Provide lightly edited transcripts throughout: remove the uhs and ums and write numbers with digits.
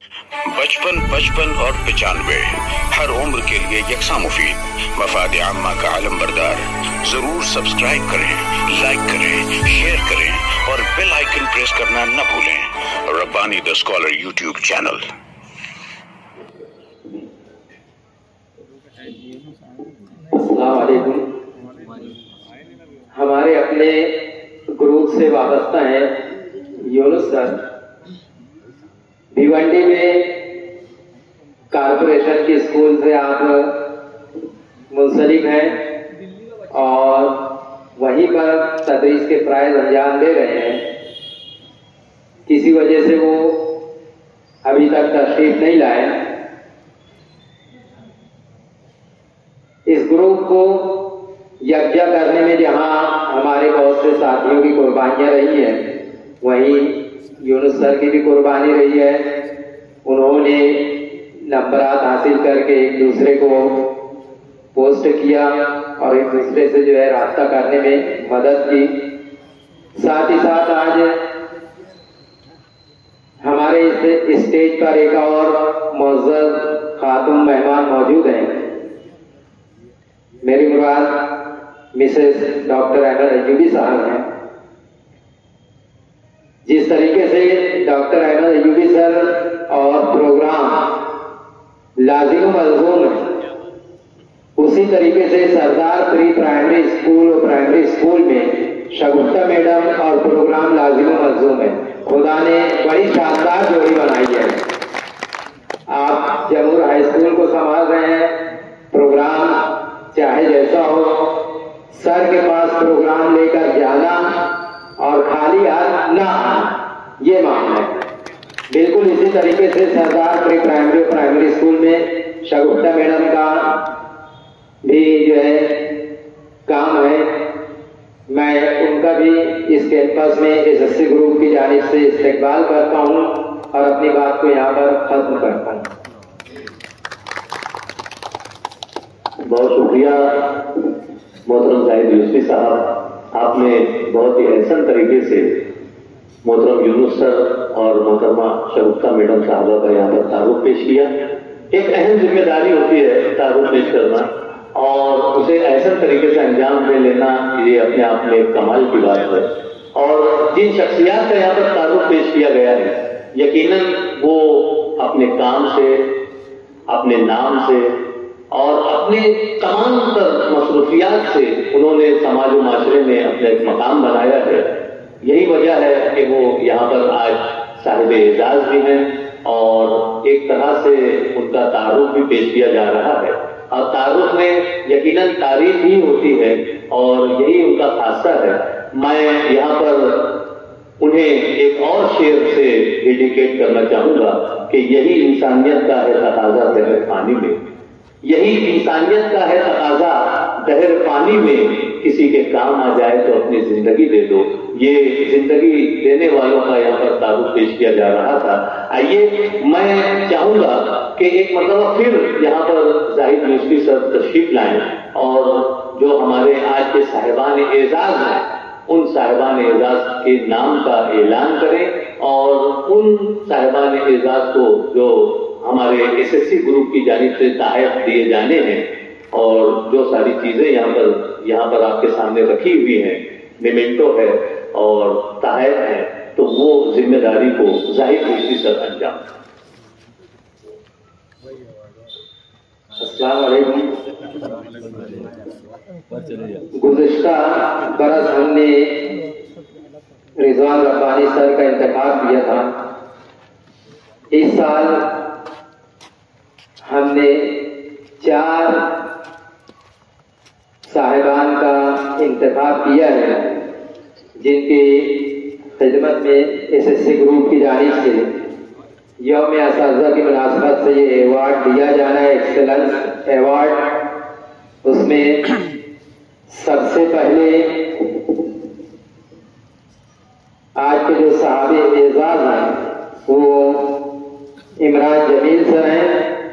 55, 55 और 95 हर उम्र के लिए यकसा मुफीद, मफाद आम्मा का आलम बरदार। जरूर सब्सक्राइब करें, लाइक करें, शेयर करें और बेल आइकन प्रेस करना न भूलें। Rabbani the scholar YouTube channel. अस्सलाम वालेकुम। हमारे अपने ग्रुप से वाबस्ता हैं यूनुस सर। भिवंडी में कारपोरेशन के स्कूल से आप मुंसलिक हैं और वहीं पर तदरीस के फ़राइज़ अंजाम दे रहे हैं। किसी वजह से वो अभी तक तशरीफ नहीं लाए। इस ग्रुप को यकजा करने में जहां हमारे बहुत से साथियों की कुर्बानियां रही हैं, वहीं यूनुस सर की भी कुर्बानी रही है। उन्होंने नंबरात हासिल करके एक दूसरे को पोस्ट किया और एक दूसरे से जो है रास्ता करने में मदद की। साथ ही साथ आज हमारे इस स्टेज पर एक और मुअज़्ज़ज़ खातून मेहमान मौजूद हैं। मेरी मुराद मिसेस डॉक्टर अहमद अय्यूबी साहब हैं। जिस तरीके से डॉक्टर अहमद अय्यूबी सर और प्रोग्राम लाजिम मलज़ूम है, उसी तरीके से सरदार प्री प्राइमरी स्कूल और प्राइमरी स्कूल में शगुफ्ता मैडम और प्रोग्राम लाजिम मलज़ूम है। खुदा ने बड़ी शानदार जोड़ी बनाई है। आप जमूर हाई स्कूल को संभाल रहे हैं। प्रोग्राम चाहे जैसा हो, सर के पास प्रोग्राम लेकर जाना और खाली हाथ ना आना, ये मामला है। बिल्कुल इसी तरीके से सरदार प्री प्राइमरी और प्राइमरी स्कूल में शगुफ्ता मैडम का भी जो है काम है। मैं उनका भी इस कैंपस में एसएससी ग्रुप की जानिब से इस्तकबाल करता हूं और अपनी बात को यहाँ पर खत्म करता हूं। बहुत शुक्रिया मोहतरम जाहिद यूसुफी साहब, आपने बहुत ही एहसन तरीके से मोहतरम यूनुस सर और मोहतरमा शगुफ्ता मैडम साहबा का यहाँ पर तारुफ पेश किया। एक अहम जिम्मेदारी होती है तारुफ पेश करना और उसे एहसन तरीके से अंजाम दे लेना, ये अपने आप में एक कमाल की बात है। और जिन शख्सियात का यहाँ पर तारुफ पेश किया गया है, यकीनन वो अपने काम से, अपने नाम से और अपने तमाम तर मसरूफियात से उन्होंने समाज व माशरे में अपना एक मकाम बनाया है। यही वजह है कि वो यहाँ पर आज साहिब एजाज भी हैं और एक तरह से उनका तारुफ भी पेश किया जा रहा है। और तारुफ में यकीनन तारीफ ही होती है और यही उनका खासा है। मैं यहाँ पर उन्हें एक और शेर से डेडिकेट करना चाहूंगा कि यही इंसानियत का है तकाजा दहर पानी में, यही इंसानियत का है तकाजा दहर पानी में, किसी के काम आ जाए तो अपनी जिंदगी दे दो। ये जिंदगी देने वालों का यहाँ पर तारुफ पेश किया जा रहा था। आइए मैं चाहूंगा कि एक मरतबा फिर यहाँ पर जाहिद यूसुफी सर तशरीफ लाएं और जो हमारे आज के साहिबान एजाज हैं, उन साहिबान एजाज के नाम का ऐलान करें और उन साहिबान एजाज को जो हमारे एसएससी ग्रुप की जानिब से ताहफ़ दिए जाने हैं और जो सारी चीजें यहाँ पर आपके सामने रखी हुई हैं, मेमेंटो है और ताहफ़ है, तो वो जिम्मेदारी को जाहिद यूसुफी सर अंजाम। अस्सलाम वालेकुम। गुज़िश्ता बरस हमने रिजवान रब्बानी सर का इंतखाब किया था। इस साल हमने 4 साहिबान का इंतखाब किया है, जिनकी खिदमत में एसएससी ग्रुप की जानिब से यौम असातिज़ा की मुनासबत से ये अवार्ड दिया जाना है, एक्सेलेंस अवार्ड। उसमें सबसे पहले आज के जो साहब एजाज हैं वो इमरान जमील सर हैं।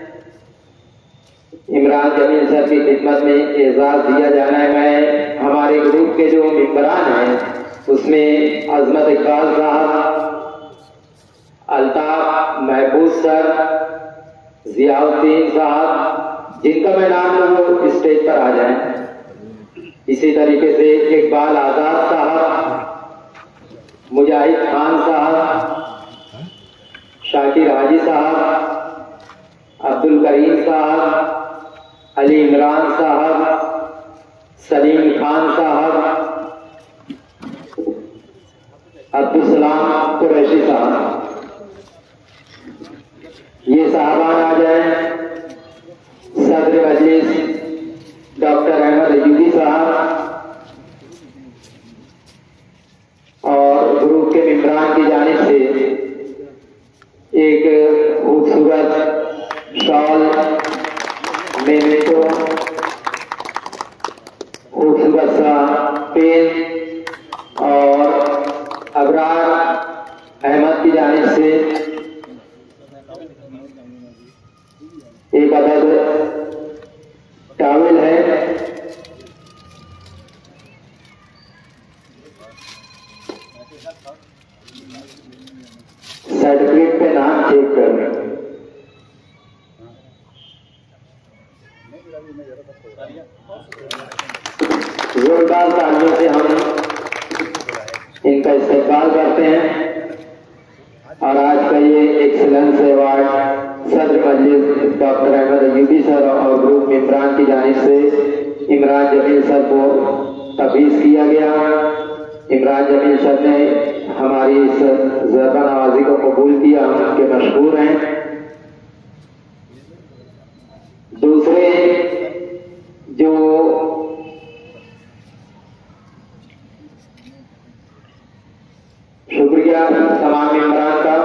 इमरान जमील सर की खिदमत में एजाज दिया जाना है। मैं हमारे ग्रुप के जो मेंबरान हैं उसमें अजमत इकबाल साहब, अल्ताफ महफूज सर, जियाउद्दीन साहब, जिनका मैं नाम लूं वो स्टेज पर आ जाएं। इसी तरीके से इकबाल आजाद साहब, मुजाहिद खान साहब, शाकिर हाजी साहब, अब्दुल करीम साहब, अली इमरान साहब, सलीम खान साहब, अब्दुल सलाम कुरैशी साहब, ये साहबान आ जाए। सदर मजलिस डॉक्टर अहमद अयूबी साहब और ग्रुप के मेंबरान की जानिब से एक खूबसूरत शॉल, मेमेंटो, खूबसूरत सा पेन और अबरार अहमद की जानिब से एक अदद टावल है। सर्टिफिकेट पे नाम चेक करना। जोरदार तालियों से हम इनका इस्तेमाल करते हैं। और आज का ये एक्सीलेंस अवार्ड सदर मजलिस डॉक्टर अहमद अयूबी सर और ग्रुप मेंबरान की जानिब से इमरान जमील सर को तफवीज़ किया गया। इमरान जमील सर ने हमारी इस ज़रबा नवाजी को कबूल किया, हम उनके मशहूर हैं। दूसरे जो शुक्रिया तमाम मेंबरान का।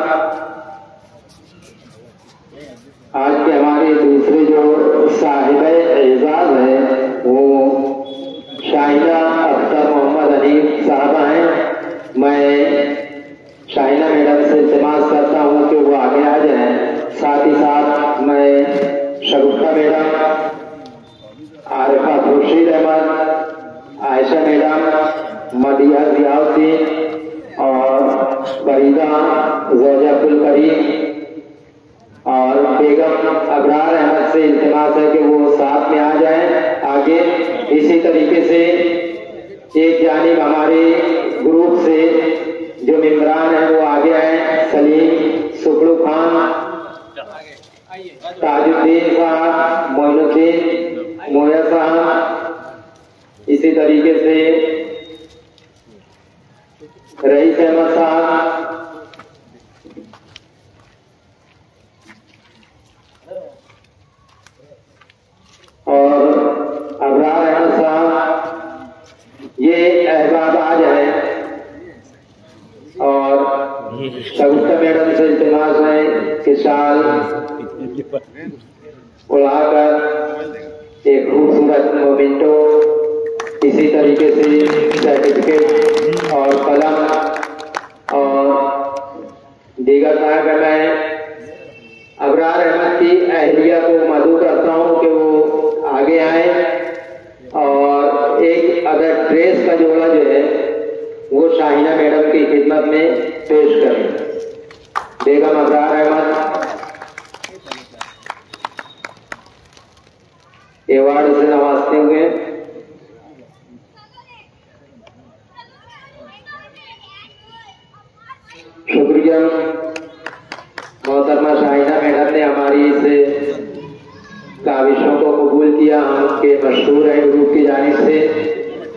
आज के हमारे दूसरे जो साहिबे एजाज है वो शाहिना अख्तर मोहम्मद अनीफ साहबा हैं। मैं शाहिना मैडम से इल्तिमास करता हूँ कि वो आगे आ जाएं। साथ ही साथ मैं शगुफ्ता मैडम, आरिफा खुर्शीद अहमद, आयशा मैडम, मदिया जियाउद्दीन और फरीदा ज़ौजा अब्दुल करीम और बेगम अबरार अहमद से इल्तिमास है कि वो साथ में आ जाएं आगे। इसी तरीके से एक जानिब हमारे ग्रुप से जो मेंबरान हैं वो आगे आए। सलीम सुकड़ू खान, ताजुद्दीन साहब, मोइनुद्दीन मोया साहब, इसी तरीके से रईस अहमद साहब, और अबरार अहमद साहब, ये अहबाब आ जाए। और शगुफ्ता मैडम से इल्तिमास है कि शाल उड़ाकर एक खूबसूरत मोमेंटो, इसी तरीके से सर्टिफिकेट और कलम और दीगर ताकत है। अबरार अहमद की अहलिया को मदऊ करता हूँ कि वो आगे आए और एक अदर ड्रेस का जोड़ा जो है वो शाहिना मैडम की खिदमत में पेश करें। बेगम अबरार अहमद अवार्ड से नवाजते हुए शुक्रिया। मोहतरमा शाहिना मैडम ने हमारी इस काविशों को कबूल किया, हम उनके मशहूर हैं ग्रुप की जानिब से।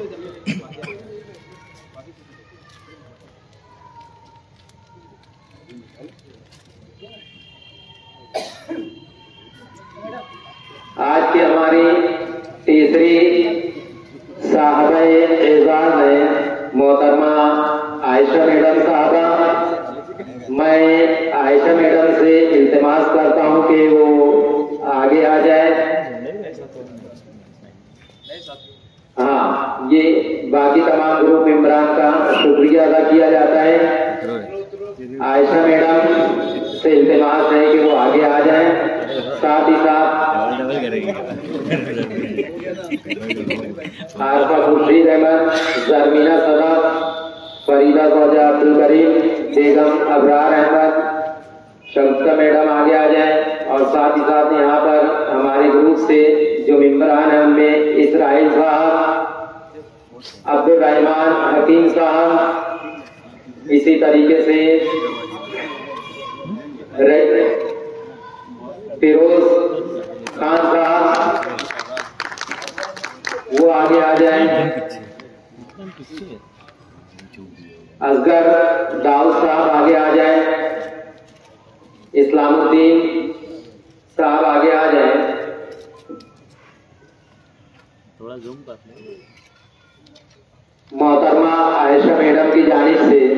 आज की हमारी तीसरी साहबा एजाज है मोहतरमा आयशा मैडम साहबा। मैं आयशा मैडम से इल्तिमास करता हूं कि वो आगे आ जाए। हाँ, ये बाकी तमाम ग्रुप मेंबरान का शुक्रिया अदा किया जाता है। आयशा मैडम से इल्तिमास है कि वो आगे आ जाएं। साथ ही साथ आरिफा खुर्शीद अहमद, जरमीना सदाब, फरीदा ज़ौजा अब्दुल करीम, बेगम अबरार अहमद, शगुफ्ता मैडम आगे आ जाएं और साथ ही साथ यहाँ पर हमारे ग्रुप से जो मेंबरान हैं उनमें इसराइल साहब, अब्दुल रहमान हकीम साहब, इसी तरीके से फिरोज खान साहब वो आगे आ जाएं, असगर दाऊद साहब आगे आ जाएं, इस्लामुद्दीन साहब आगे आ जाएं। थोड़ा जूम कर मोहतरमा आयशा मैडम की जानिब से,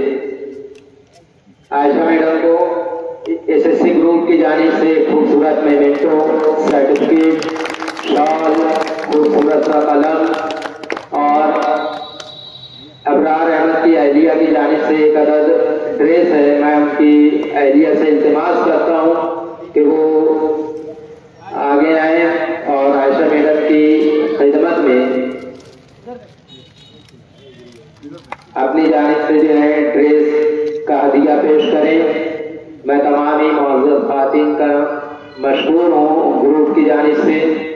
आयशा मैडम को एसएससी ग्रुप की जानिब से खूबसूरत मेमेंटो, सर्टिफिकेट, शॉल, खूबसूरत सा कलम और अबरार अहमद की अहलिया की जानिब से एक अदद ड्रेस है। मैं उनकी अहलिया से इल्तिमास करता हूँ कि वो आगे आए और आयशा मैडम की खिदमत में अपनी जानिब से जो है ड्रेस का हदिया पेश करें। मैं तमाम ही मुअज़्ज़ज़ ख़वातीन का मशकूर हूँ ग्रुप की जानिब से,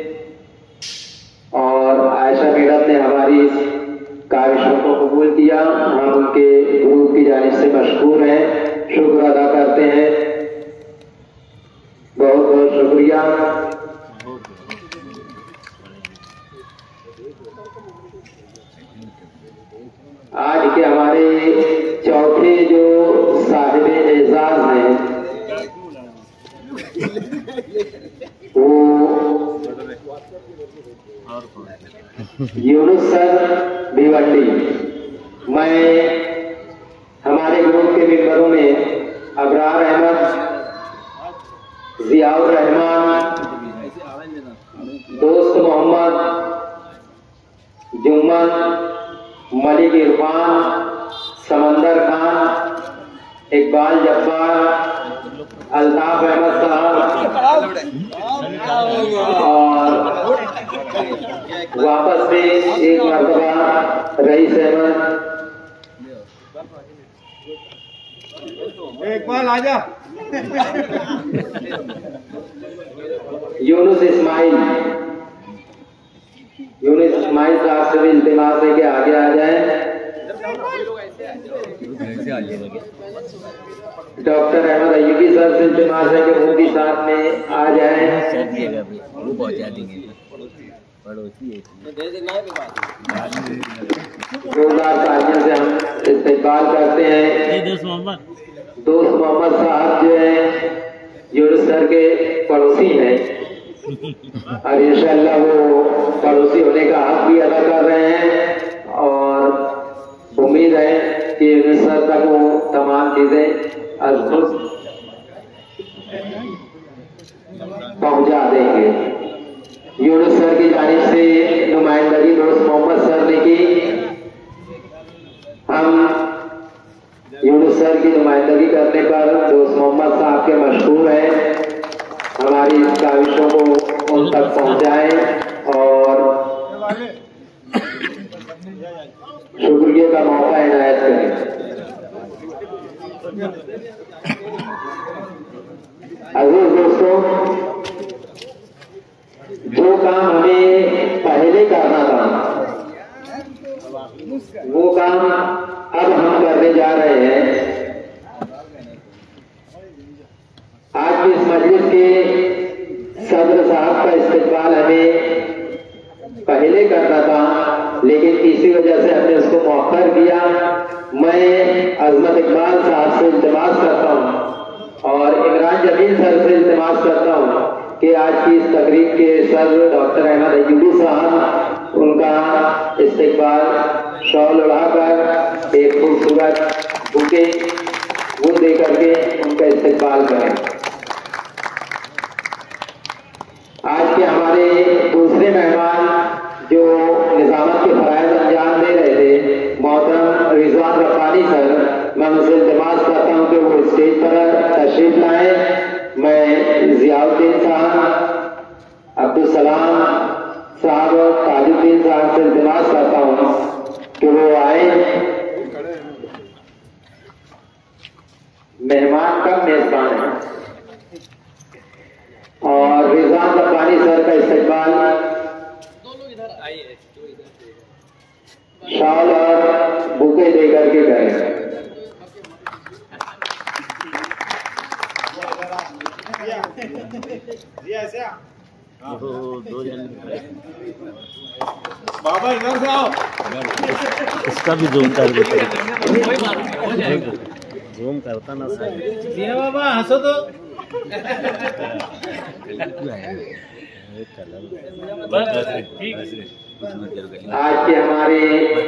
और आयशा मैडम ने हमारी इस काविशों को कबूल किया। हम उनके ग्रुप की जानिब से मशकूर हैं, शुक्र अदा करते हैं। बहुत बहुत शुक्रिया। आज के हमारे चौथे जो साहिब एजाज हैं वो यूनुस सर भिवंडी। मैं हमारे ग्रुप के मेंबरों में अबरार अहमद, जियाउर रहमान, दोस्त मोहम्मद, जुम्मन, मलिक इरफान, समंदर खान, इकबाल जब्बार, अल्ताफ अहमद साहब और वापस से एक मरतबा रईस अहमद, इकबाल आजा, यूनुस इस्माइल साहब से भी इल्तिमास है कि आगे आ जाए। डॉक्टर अहमद अय्यूबी सर से इल्तिमास है कि वो भी साथ में आ जाए। जोरदार तालियों से हम इस्तेकबाल करते हैं। दोस्त मोहम्मद साहब जो है यूनुस सर के पड़ोसी हैं और इंशाअल्लाह वो पड़ोसी होने का हक भी अदा कर रहे हैं, और उम्मीद है कि यूनुस सर तक वो तमाम चीजें अज़ पहुंचा देंगे। यूनुस सर की जानिब से नुमाइंदगी दोस्त मोहम्मद सर ने की। हम यूनुस सर की नुमाइंदगी करने पर दोस्त मोहम्मद साहब के मशहूर हैं, हमारी इस काविशों को उन तक पहुंचाएं और शुक्रिया का मौका इनायत करें। अजीज दोस्तों, जो काम हमें पहले करना था वो काम अब हम करने जा रहे हैं। आज की इस मजलिस के सदर साहब का इस्तेकबाल हमें पहले करना था, लेकिन किसी वजह से हमने उसको मौखर किया। मैं अजमत इकबाल साहब से इल्तिमास करता हूँ और इमरान जमील सर से इल्तिमास करता हूँ कि आज की इस तकरीब के सर डॉक्टर अहमद अय्यूबी साहब उनका इस्तेकबाल शॉल उड़ाकर एक खूबसूरत बुके वो दे करके उनका इस्तेकबाल करें। आज के हमारे दूसरे मेहमान जो निजामत के फराइज अंजाम दे रहे थे, मोहतरम रिजवान रब्बानी सर, मैं उनसे इल्तिमास करता हूं कि वो स्टेज पर तशरीफ लाएं। मैं जियाउद्दीन साहब, अब्दुल सलाम साहब और ताजुद्दीन साहब से इल्तिमास करता हूं कि वो आए। मेहमान कम मेजबान है। और रिजवान रब्बानी सर का इस्तेमाल शॉल और बुके देकर के करें। दो जन बाबा इधर से आओ। इसका भी जूम कर देते, जूम करता ना सर। बाबा हंसो तो। आज के हमारे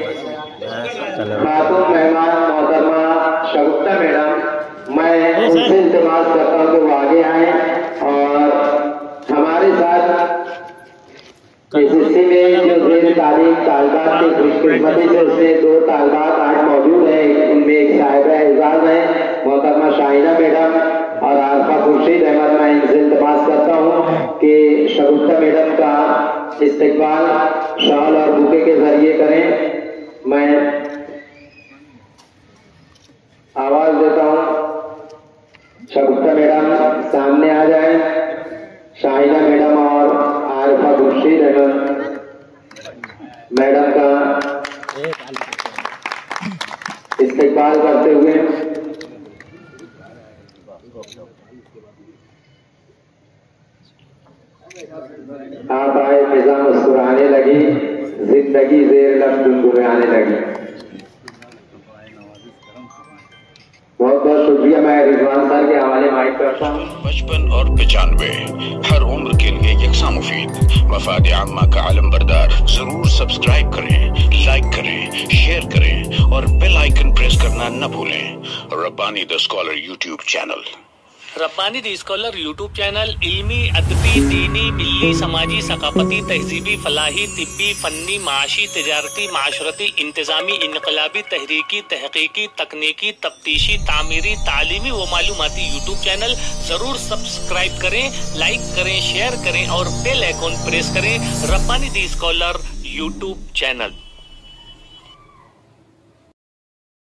खातून मेहमान मोहतरमा शगुफ्ता मैडम, मैं उनसे इल्तिमास करता हूँ कि वो आगे आए और हमारे साथ एसएससी में जो जेर तालीम तालिबात की खुशकिस्मती से उसने 2 तालिबात आज मौजूद हैं। उनमें एक साहिबा एजाज है मोहतरमा शाहिना मैडम और आरफा खुर्शीद अहमद। मैं इनसे इल्तिमास करता हूँ कि शगुफ्ता मैडम का इस्तेकबाल शॉल और बुके के जरिए करें। मैं आवाज देता हूँ, शगुफ्ता मैडम सामने आ जाए। शाहिना मैडम और आरफा खुर्शीद अहमद मैडम का इस्तेकबाल करते हुए आप आए, फिजा मुस्कुराने लगी, जिंदगी जेर लब गुनगुनाने लगी। बहुत बहुत शुक्रिया। मैं रिजवान सर के हवाले माइक करता हूँ। 55 और 95 हर उम्र के लिए यकसा मुफीद। मफाद आम्मा का आलम बरदार। जरूर सब्सक्राइब करें, लाइक करें, शेयर करें और बेल आइकन प्रेस करना न भूलें। Rabbani the scholar YouTube channel. Rabbani the scholar YouTube channel इल्मी, अदबी, दीनी, मिल्ली, समाजी, सकाफती, तहजीबी, फलाही, तिब्बी, फन्नी, माशी, तिजारती, माशरती, इंतजामी, इनकलाबी, तहरीकी, तहकीकी, तकनीकी, तफ्तीशी, तामीरी, तालीमी व मालूमाती यूट्यूब चैनल। जरूर सब्सक्राइब करें, लाइक करें, शेयर करें और बेल आइकन प्रेस करें। Rabbani the scholar YouTube channel.